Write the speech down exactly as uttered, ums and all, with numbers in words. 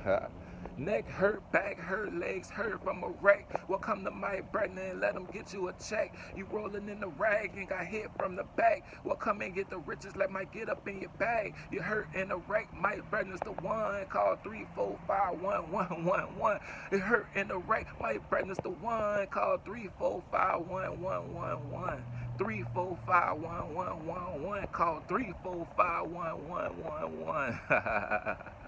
Neck hurt, back hurt, legs hurt from a wreck. Well, come to my Brandner and let them get you a check. You rolling in the rag and got hit from the back. Well, come and get the riches, let Mike get up in your bag. You hurt in the wreck, Mike Brandner's the one. Call three four five one one one one. You hurt in the wreck, Mike Brandner's the one. Call three four five one one one one. three four five one one one one. Call three four five one one one one.